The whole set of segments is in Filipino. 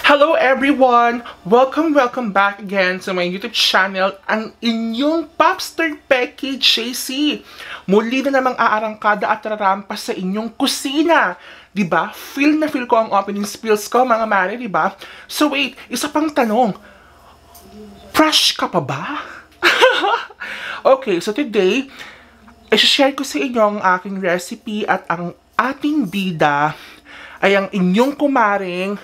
Hello everyone! Welcome back again to my YouTube channel, ang inyong Popstar Beki JC. Muli na namang aarangkada at rarampas sa inyong kusina. Diba? Feel na feel ko ang opening spills ko, mga mare, diba? So wait, isa pang tanong. Fresh ka pa ba? Okay, so today, i-share ko sa inyo ang aking recipe at ang ating bida ay ang inyong kumaring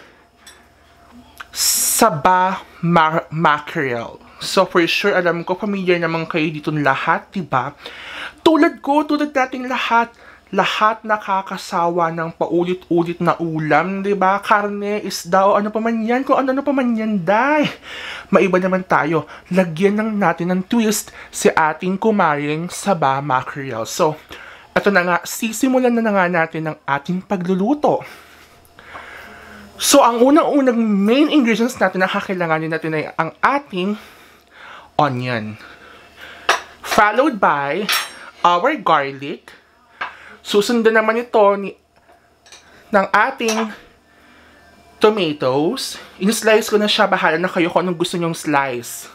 Mackerel. So for sure, alam ko, familiar naman kayo dito lahat, diba? Tulad nating lahat nakakasawa ng paulit-ulit na ulam, diba? Karne, isda, ano pa man yan, kung ano pa man yan, day. Maiba naman tayo. Lagyan lang natin ng twist si ating kumaring Mackerel. So, ito na nga, sisimulan na nga natin ang ating pagluluto. So, ang unang-unang main ingredients natin na kakailanganin natin ay ang ating onion. Followed by our garlic. Susundan naman ito ng ating tomatoes. In-slice ko na siya. Bahala na kayo kung anong gusto nyong slice.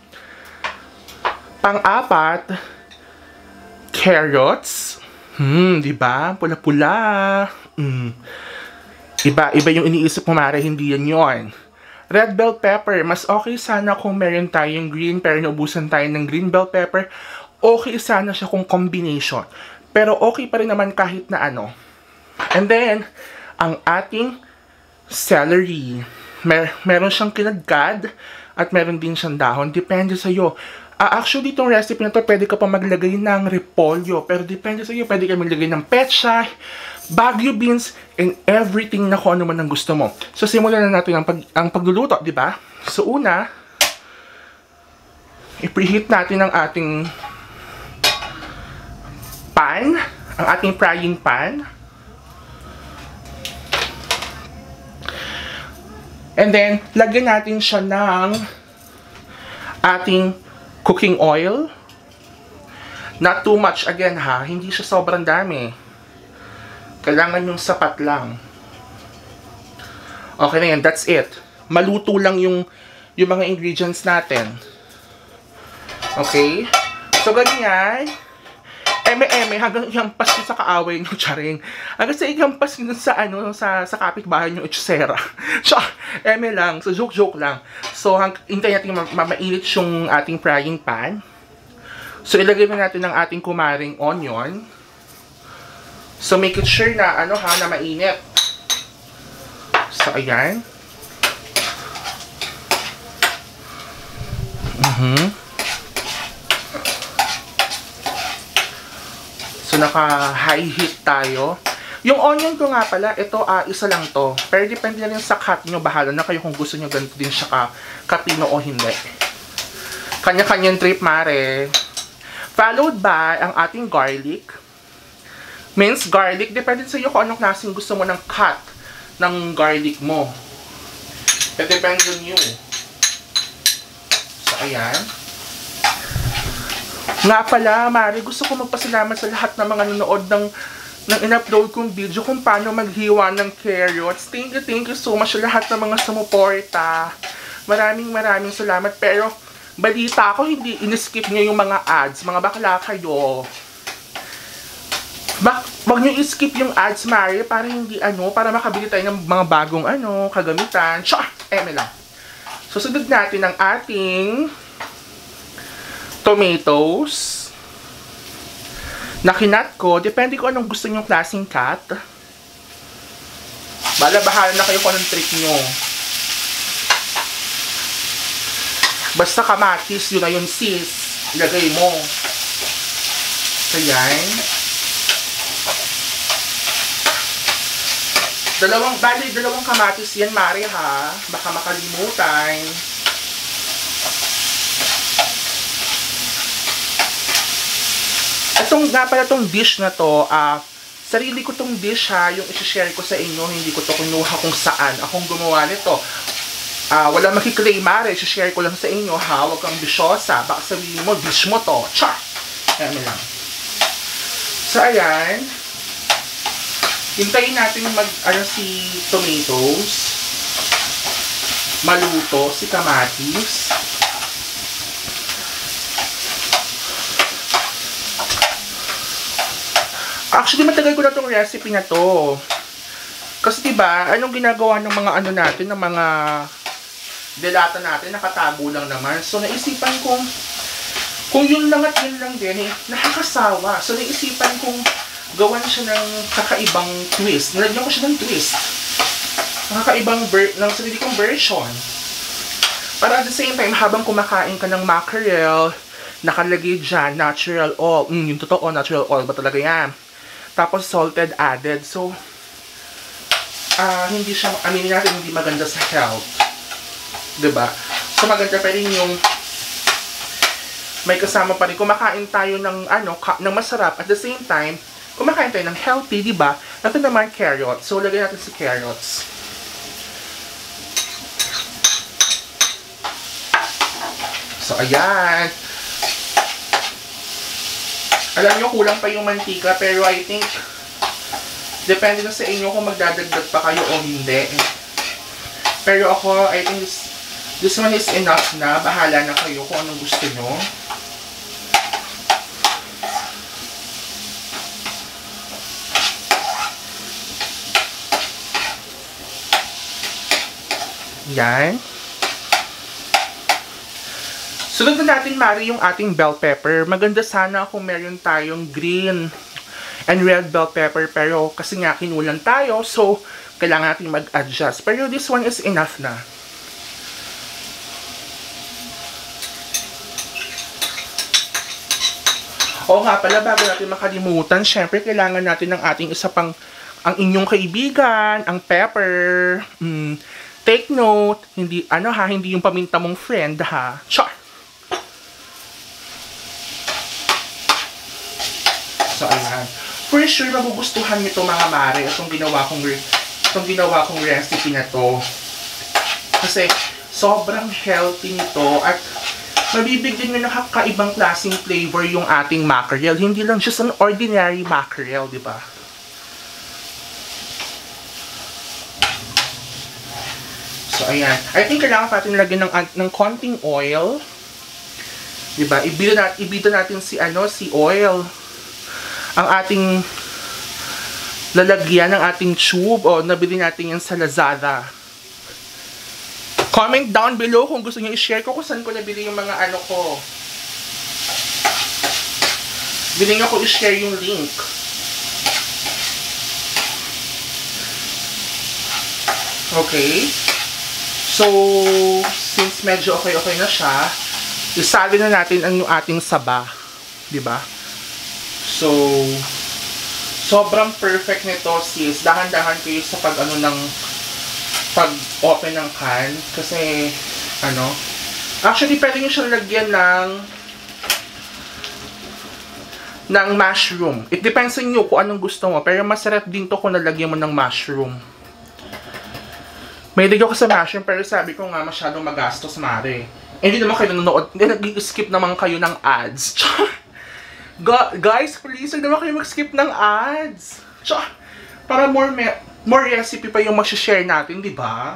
Pang-apat, carrots. Diba? Pula-pula. Iba yung iniisip mo, Mara, hindi yon. Red bell pepper, mas okay sana kung meron tayong green, pero naubusan tayo ng green bell pepper. Okay sana siya kung combination. Pero okay pa rin naman kahit na ano. And then, ang ating celery. Meron siyang kinagkad at meron din siyang dahon. Depende sa'yo. Actually, itong recipe na to, pwede ka pa maglagay ng repolyo. Pero depende sa'yo, pwede ka maglagay ng pechay, Baguio beans, and everything na kung ano man ang gusto mo. So, simulan na natin ang pagluluto, di ba? So, una, i-preheat natin ang ating pan, ang ating frying pan. And then, lagyan natin siya ng ating cooking oil. Not too much again, ha? Hindi siya sobrang dami. Kailangan yung sapat lang. Okay na yan, that's it. Maluto lang yung mga ingredients natin. Okay? So, ganyan. Eme-eme, hanggang ihampas nyo sa kaaway nyo, charing. Hanggang sa ihampas nyo sa kapitbahay nyo, etsera. So, eme lang. So, joke lang. So, hintayin natin mainit yung ating frying pan. So, ilagay na natin ang ating kumaring onion. So, make it sure na, na mainit. So, ayan. So, naka-high heat tayo. Yung onion ko nga pala, ito, isa lang to. Pero depende na rin sa cut nyo. Bahala na kayo kung gusto nyo ganito din siya kapino o hindi. Kanya-kanyang trip, mare. Followed by ang ating garlic. Minced garlic, depende sa iyo kung anong klaseng gusto mo ng cut ng garlic mo. It depends on you. So, ayan. Nga pala, Mari, gusto ko magpasalamat sa lahat ng mga nanonood ng in-upload kong video kung paano maghiwa ng carrots. Thank you so much sa lahat ng mga sumuporta. Maraming salamat. Pero, balita ko, hindi in-skip nyo yung mga ads. Mga bakla kayo. Wag nyo i-skip yung ads, Mari, para hindi para makabili tayo ng mga bagong kagamitan. Eme lang. Susunod natin ang ating tomatoes. Na kinat ko, depende ko anong gusto nyong klaseng cut. Bahala na kayo kung anong trick nyo. Basta kamatis, yun na yun, sis. Ilagay mo. Ayan. Dalawang kamatis yan, Mari, ha? Baka makalimutan. Itong dish na to, sarili ko tong dish, ha, yung isi-share ko sa inyo, hindi ko to kinuha kung saan akong gumawa nito. Wala makiklaim, Mari, isi-share ko lang sa inyo, ha? Huwag kang bisyosa. Baka sabihin mo, dish mo to. Char! Ayan lang. So, ayan. Hintayin natin si tomatoes. maluto si kamatis. Actually, matagal ko na itong recipe na to. Kasi diba, anong ginagawa ng mga ano natin, ng mga delata natin, nakatago lang naman. So, naisipan kong, kung yun lang at yun lang din, nakakasawa. So, naisipan kong gawan siya ng kakaibang twist. Nalagyan ko siya ng twist. Kakaibang ng sarili kong version. Para at the same time, habang kumakain ka ng mackerel, nakalagay dyan, natural oil. Yung totoo, natural oil ba talaga yan? Tapos salted added. So, hindi siya, aminin natin, hindi maganda sa health. Diba? So, maganda pa rin yung may kasama pa rin. Kumakain tayo ng, ng masarap. At the same time, kumakain tayo ng healthy, diba? Ito naman, carrots. So, lagyan natin si carrots. So, ayan. Alam nyo, kulang pa yung mantika, pero I think, depende na sa inyo kung magdadagdag pa kayo o hindi. Pero ako, I think this one is enough na. Bahala na kayo kung anong gusto nyo. Yan. Sunod na natin, Mari, yung ating bell pepper. Maganda sana kung meron tayong green and red bell pepper. Pero kasi nga kinulang tayo, so kailangan natin mag-adjust. Pero this one is enough na. Oo nga pala, bago natin makalimutan, syempre kailangan natin ng ating isa pang, ang inyong kaibigan, ang pepper. Take note, hindi, hindi yung paminta mong friend, ha? Char! So, ayan. For sure, magugustuhan nyo ito, mga mare, itong ginawa kong recipe na to. Kasi, sobrang healthy nito at mabibigyan nyo ng kakaibang klaseng flavor yung ating mackerel. Hindi lang just an ordinary mackerel, di ba? So, ayan. I think kailangan natin lagyan ng konting oil. Di ba? Ibida natin si oil. Ang ating lalagyan ng ating tube o nabili natin yan sa Lazada. Comment down below kung gusto niyo i-share ko kung saan ko nabili yung mga ko. Biling ako i-share yung link. Okay. So, since medyo okay na siya, isali na natin ang ating saba. Diba? So, sobrang perfect nito, sis. Dahan-dahan kayo sa pag-open ng can. Kasi, actually, pwede nyo siyang lagyan ng mushroom. It depends sa inyo kung anong gusto mo. Pero masarap din to kung nalagyan mo ng mushroom. May ligyo ko sa mushroom, pero sabi ko nga masyadong magastos, Mare. Hindi naman kayo nanonood. Nag-skip naman kayo ng ads. Guys, please, huwag naman kayo mag-skip ng ads. Para more recipe pa yung mag-share natin, di ba?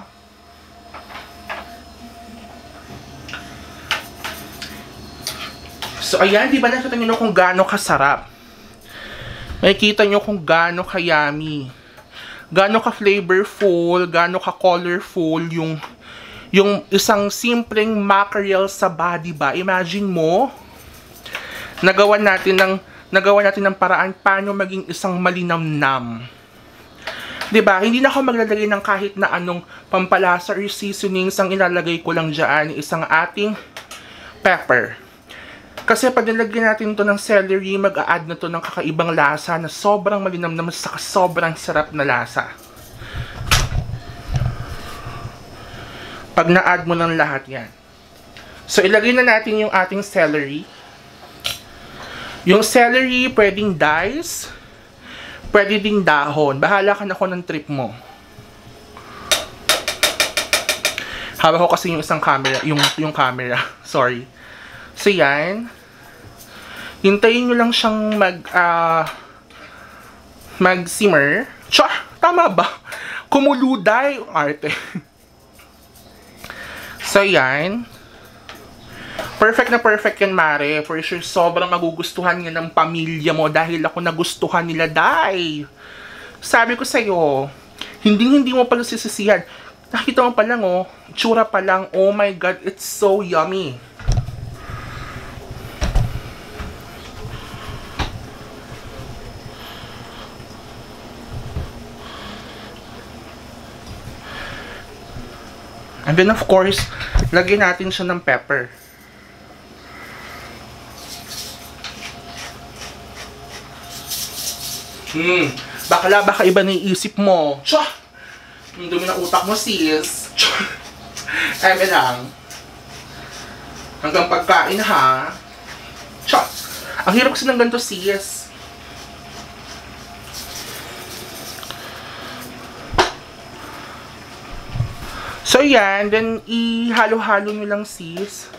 So, ayan, di ba nakita nyo kung gaano kasarap? Makikita nyo kung gaano ka-yummy. Gaano ka-flavorful, gaano ka-colorful yung isang simpleng mackerel sa body ba? Imagine mo, nagawa natin ng paraan paano maging isang malinamnam. 'Di ba? Hindi na ako maglalagay ng kahit na anong pampalasa or seasonings, ang ilalagay ko lang diyan isang ating pepper. Kasi pag nilagyan natin to ng celery, mag-a-add na to ng kakaibang lasa na sobrang malinamnam at sobrang sarap na lasa. Pag na-add mo ng lahat yan. So, ilagay na natin yung ating celery. Yung celery, pwedeng dice, pwede ding dahon. Bahala ka na ko ng trip mo. Hawak ko kasi yung isang camera, yung camera. Sorry. So, yan. Hintayin nyo lang siyang mag-simmer. Tama ba? Kumuluday. Arte. So, yan. Perfect na perfect yan, Mare. For sure, sobrang magugustuhan yan ng pamilya mo dahil ako nagustuhan nila, Day. Sabi ko sa'yo, hindi mo pala sisisihan. Nakita mo pa lang, oh. Tsura pa lang. Oh my God, it's so yummy. And then, of course, lagyan natin siya ng pepper. Baka iba na iisip mo. Tsa! Yung dumi ng utak mo, sis. Eme lang. Hanggang pagkain, ha? Tsa! Ang hirap kasi ng ganito, sis. So, yan. Then, ihalo-halo nyo lang, sis.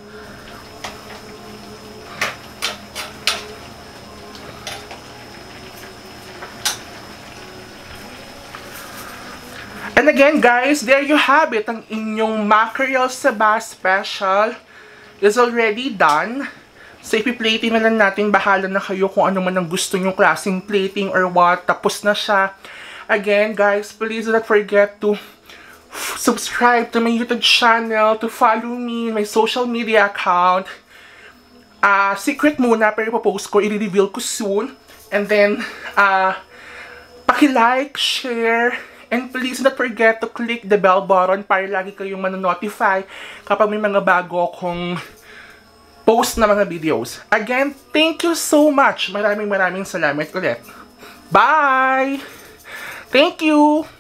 And again, guys, there you have it. Ang inyong mackerel saba special is already done. So, ipi-plating na lang natin. Bahala na kayo kung ano man ang gusto nyong klaseng plating or what. Tapos na siya. Again, guys, please do not forget to subscribe to my YouTube channel, to follow me, my social media account. Secret muna, pero ipopost ko, i-reveal ko soon. And then, paki-like, share, and please do not forget to click the bell button para lagi kayong manonotify kapag may mga bago akong post na mga videos. Again, thank you so much. Maraming salamat ulit. Bye! Thank you!